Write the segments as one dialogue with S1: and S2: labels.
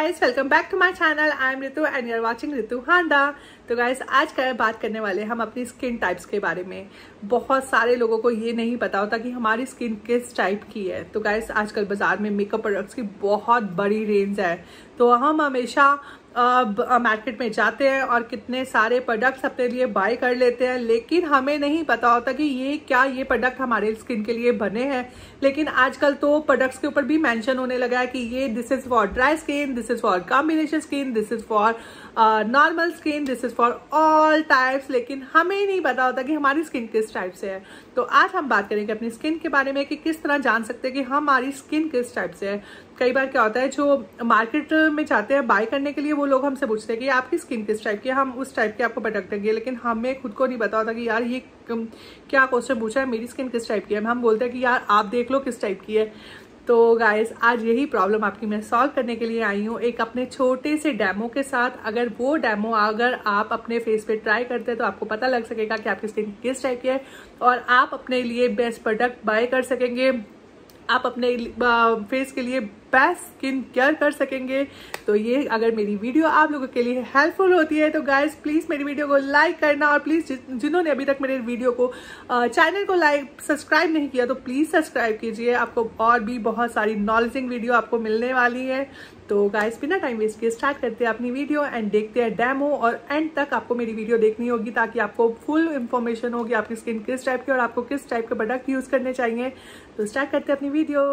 S1: Guys, welcome back to my channel. I am Ritu and you are watching Ritu Handa. तो guys, आज का बात करने वाले हम अपनी स्किन टाइप्स के बारे में। बहुत सारे लोगों को ये नहीं पता होता कि हमारी स्किन किस टाइप की है। तो गाइस, आजकल बाजार में मेकअप प्रोडक्ट्स की बहुत बड़ी रेंज है। तो हम हमेशा मार्केट में जाते हैं और कितने सारे प्रोडक्ट्स अपने लिए बाय कर लेते हैं, लेकिन हमें नहीं पता होता कि ये प्रोडक्ट हमारे स्किन के लिए बने हैं। लेकिन आजकल तो प्रोडक्ट्स के ऊपर भी मेंशन होने लगा है कि ये this is for dry skin, this is for combination skin, this is for normal skin, this is for all types. लेकिन हमें ही नहीं पता होता कि हमारी स्किन किस टाइप से है। तो आज हम बात करेंगे अपनी स्किन के बारे में कि किस तरह जान सकते हैं कि हमारी स्किन किस टाइप से है। कई बार क्या होता है, जो मार्केट में जाते हैं बाय करने के लिए, वो लोग हमसे पूछते हैं कि आपकी स्किन किस टाइप की है, हम उस टाइप के आपको प्रोडक्ट देंगे। लेकिन हमें खुद को नहीं पता होता कि यार ये क्या क्वेश्चन पूछा है, मेरी स्किन किस टाइप की है। हम बोलते हैं कि यार आप देख लो किस टाइप की है। तो गाइस, आज यही प्रॉब्लम आपकी मैं सॉल्व करने के लिए आई हूँ एक अपने छोटे से डेमो के साथ। अगर वो डेमो आप अपने फेस पे ट्राई करते हैं तो आपको पता लग सकेगा कि आपकी स्किन किस टाइप की है और आप अपने लिए बेस्ट प्रोडक्ट बाय कर सकेंगे। आप अपने फेस के लिए बेस्ट स्किन केयर कर सकेंगे। तो ये अगर मेरी वीडियो आप लोगों के लिए हेल्पफुल होती है तो गाइस प्लीज़ मेरी वीडियो को लाइक करना, और प्लीज़ जिन्होंने अभी तक मेरे वीडियो को चैनल को सब्सक्राइब नहीं किया तो प्लीज़ सब्सक्राइब कीजिए। आपको और भी बहुत सारी नॉलेजिंग वीडियो आपको मिलने वाली है। तो गाइस, बिना टाइम वेस्ट किए स्टार्ट करते हैं अपनी वीडियो एंड देखते हैं डेमो। और एंड तक आपको मेरी वीडियो देखनी होगी ताकि आपको फुल इन्फॉर्मेशन होगी आपकी स्किन किस टाइप की और आपको किस टाइप के प्रोडक्ट यूज़ करने चाहिए। तो स्टार्ट करते हैं अपनी वीडियो।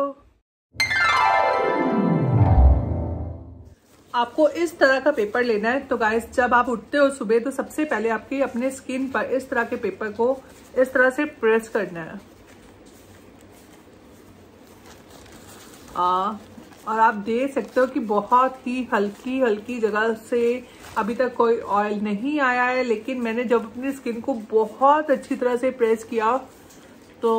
S1: आपको इस तरह का पेपर लेना है। तो गाइस, जब आप उठते हो सुबह तो सबसे पहले आपकी अपने स्किन पर इस तरह के पेपर को इस तरह से प्रेस करना है। और आप देख सकते हो कि बहुत ही हल्की हल्की जगह से अभी तक कोई ऑयल नहीं आया है। लेकिन मैंने जब अपनी स्किन को बहुत अच्छी तरह से प्रेस किया तो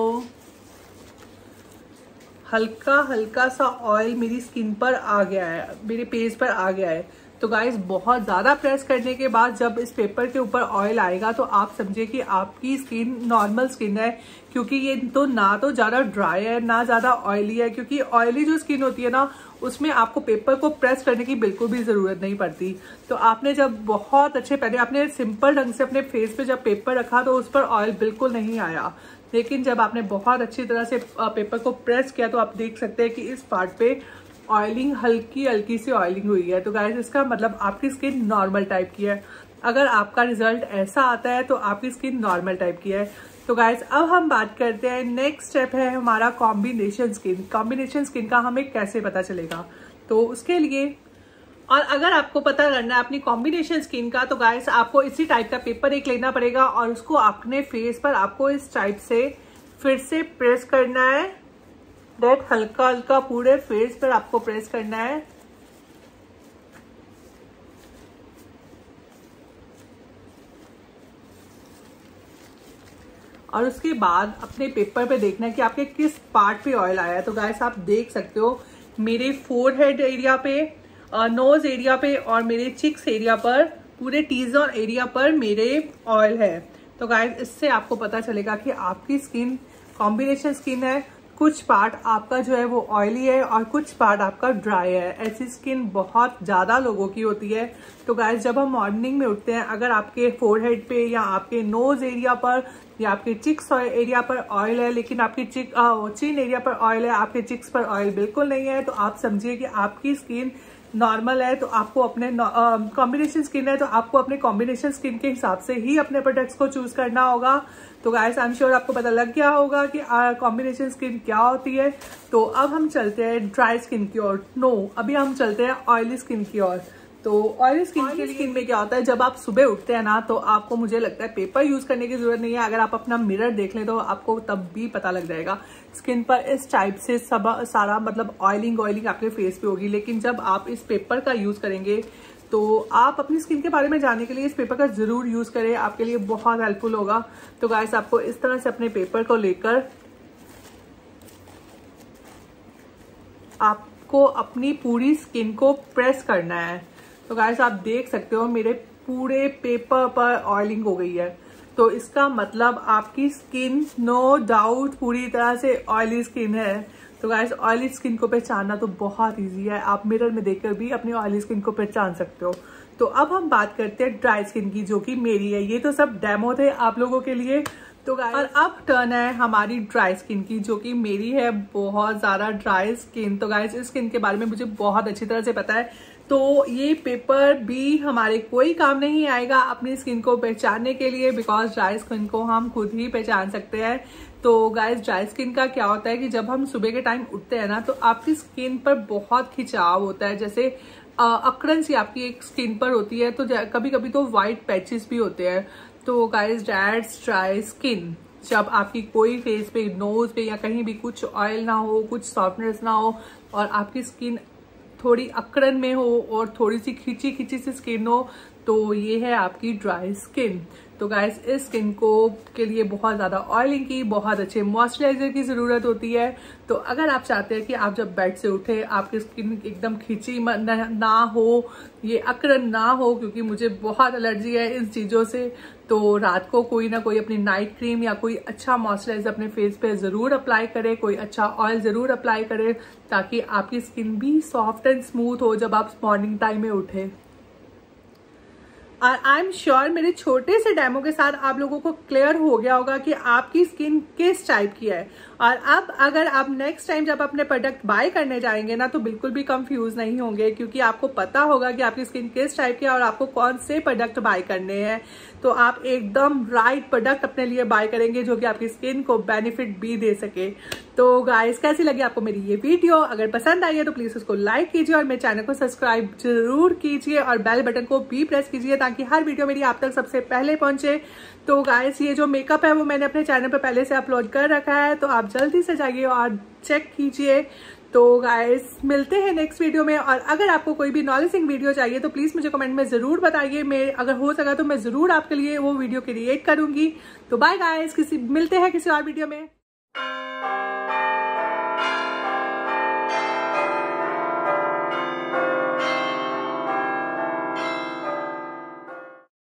S1: हल्का हल्का सा ऑयल मेरी स्किन पर आ गया है, मेरे फेस पर आ गया है। तो गाइस, बहुत ज़्यादा प्रेस करने के बाद जब इस पेपर के ऊपर ऑयल आएगा तो आप समझिए कि आपकी स्किन नॉर्मल स्किन है, क्योंकि ये तो ना तो ज़्यादा ड्राई है ना ज़्यादा ऑयली है। क्योंकि ऑयली जो स्किन होती है ना, उसमें आपको पेपर को प्रेस करने की बिल्कुल भी ज़रूरत नहीं पड़ती। तो आपने जब बहुत अच्छे पहले आपने सिंपल ढंग से अपने फेस पे जब पेपर रखा तो उस पर ऑयल बिल्कुल नहीं आया। लेकिन जब आपने बहुत अच्छी तरह से पेपर को प्रेस किया तो आप देख सकते हैं कि इस पार्ट पे ऑयलिंग हल्की हल्की सी ऑयलिंग हुई है। तो गाइस, इसका मतलब आपकी स्किन नॉर्मल टाइप की है। अगर आपका रिजल्ट ऐसा आता है तो आपकी स्किन नॉर्मल टाइप की है। तो गाइस, अब हम बात करते हैं, नेक्स्ट स्टेप है हमारा कॉम्बिनेशन स्किन। कॉम्बिनेशन स्किन का हमें कैसे पता चलेगा, तो उसके लिए और अगर आपको पता करना है अपनी कॉम्बिनेशन स्किन का, तो गाइस आपको इसी टाइप का पेपर एक लेना पड़ेगा और उसको अपने फेस पर आपको इस टाइप से फिर से प्रेस करना है। डेट हल्का हल्का पूरे फेस पर आपको प्रेस करना है। और उसके बाद अपने पेपर पे देखना है कि आपके किस पार्ट पे ऑयल आया है। तो गाइस, आप देख सकते हो मेरे फोरहेड एरिया पे, नोज एरिया पे और मेरे चिक्स एरिया पर, पूरे टी जोन एरिया पर मेरे ऑयल है। तो गाइस, इससे आपको पता चलेगा कि आपकी स्किन कॉम्बिनेशन स्किन है। कुछ पार्ट आपका जो है वो ऑयली है और कुछ पार्ट आपका ड्राई है। ऐसी स्किन बहुत ज़्यादा लोगों की होती है। तो गाइस, जब हम मॉर्निंग में उठते हैं, अगर आपके फोरहेड पे या आपके नोज एरिया पर या आपके चिक्स एरिया पर ऑयल है, लेकिन आपकी चिन एरिया पर ऑयल है, आपके चिक्स पर ऑयल बिल्कुल नहीं है, तो आप समझिए कि आपकी स्किन नॉर्मल है। तो आपको अपने कॉम्बिनेशन स्किन है तो आपको अपने कॉम्बिनेशन स्किन के हिसाब से ही अपने प्रोडक्ट्स को चूज करना होगा। तो गाइस, आई एम श्योर आपको पता लग गया होगा कि कॉम्बिनेशन स्किन क्या होती है। तो अब हम चलते हैं ड्राई स्किन की ओर। अभी हम चलते हैं ऑयली स्किन की ओर। तो ऑयली स्किन में क्या होता है, जब आप सुबह उठते हैं ना तो आपको, मुझे लगता है, पेपर यूज करने की जरूरत नहीं है। अगर आप अपना मिरर देख लें तो आपको तब भी पता लग जाएगा स्किन पर इस टाइप से सारा मतलब ऑयलिंग आपके फेस पे होगी। लेकिन जब आप इस पेपर का यूज करेंगे तो आप अपनी स्किन के बारे में जानने के लिए इस पेपर का जरूर यूज करें, आपके लिए बहुत हेल्पफुल होगा। तो गाइस, आपको इस तरह से अपने पेपर को लेकर आपको अपनी पूरी स्किन को प्रेस करना है। तो गाइस, आप देख सकते हो मेरे पूरे पेपर पर ऑयलिंग हो गई है। तो इसका मतलब आपकी स्किन नो डाउट पूरी तरह से ऑयली स्किन है। तो गाइस ऑयली स्किन को पहचानना तो बहुत ईजी है, आप मिरर में देखकर भी अपनी ऑयली स्किन को पहचान सकते हो। तो अब हम बात करते हैं ड्राई स्किन की, जो कि मेरी है। ये तो सब डेमो थे आप लोगों के लिए। तो गाइस और अब टर्न है हमारी ड्राई स्किन की, जो कि मेरी है बहुत ज्यादा ड्राई स्किन। तो गाइस इस स्किन के बारे में मुझे बहुत अच्छी तरह से पता है, तो ये पेपर भी हमारे कोई काम नहीं आएगा अपनी स्किन को पहचानने के लिए, बिकॉज ड्राई स्किन को हम खुद ही पहचान सकते हैं। तो गाइस ड्राई स्किन का क्या होता है कि जब हम सुबह के टाइम उठते हैं ना, तो आपकी स्किन पर बहुत खिंचाव होता है, जैसे अकड़न सी आपकी एक स्किन पर होती है। तो कभी कभी तो व्हाइट पैचेस भी होते हैं। तो गाइस दैट्स ड्राई स्किन। जब आपकी कोई फेस पे, नोज पे या कहीं भी कुछ ऑयल ना हो, कुछ सॉफ्टनेस ना हो, और आपकी स्किन थोड़ी अकड़न में हो और थोड़ी सी खिंची खिंची सी स्किन हो, तो ये है आपकी ड्राई स्किन। तो गाइस इस स्किन को के लिए बहुत ज़्यादा ऑयलिंग की, बहुत अच्छे मॉइस्चराइजर की ज़रूरत होती है। तो अगर आप चाहते हैं कि आप जब बेड से उठे आपकी स्किन एकदम खिंची ना हो, ये अकड़न ना हो, क्योंकि मुझे बहुत एलर्जी है इन चीज़ों से, तो रात को कोई ना कोई अपनी नाइट क्रीम या कोई अच्छा मॉइस्चराइजर अपने फेस पे ज़रूर अप्लाई करे, कोई अच्छा ऑयल ज़रूर अप्लाई करे, ताकि आपकी स्किन भी सॉफ्ट एंड स्मूथ हो जब आप मॉर्निंग टाइम में उठे। और आई एम श्योर मेरे छोटे से डेमो के साथ आप लोगों को क्लियर हो गया होगा कि आपकी स्किन किस टाइप की है। और अब अगर आप नेक्स्ट टाइम जब अपने प्रोडक्ट बाय करने जाएंगे ना, तो बिल्कुल भी कंफ्यूज नहीं होंगे, क्योंकि आपको पता होगा कि आपकी स्किन किस टाइप की है और आपको कौन से प्रोडक्ट बाय करने हैं। तो आप एकदम राइट प्रोडक्ट अपने लिए बाय करेंगे, जो कि आपकी स्किन को बेनिफिट भी दे सके। तो गाइस कैसी लगी आपको मेरी ये वीडियो? अगर पसंद आई है तो प्लीज उसको लाइक कीजिए और मेरे चैनल को सब्सक्राइब जरूर कीजिए और बेल बटन को भी प्रेस कीजिए, ताकि हर वीडियो मेरी आप तक सबसे पहले पहुंचे। तो गाइस ये जो मेकअप है वो मैंने अपने चैनल पर पहले से अपलोड कर रखा है, तो आप जल्दी से जाइए और चेक कीजिए। तो गाइस मिलते हैं नेक्स्ट वीडियो में, और अगर आपको कोई भी नॉलेजिंग वीडियो चाहिए तो प्लीज मुझे कमेंट में जरूर बताइए। मैं अगर हो सका तो मैं जरूर आपके लिए वो वीडियो क्रिएट करूंगी। तो बाय गाइस, मिलते हैं किसी और वीडियो में।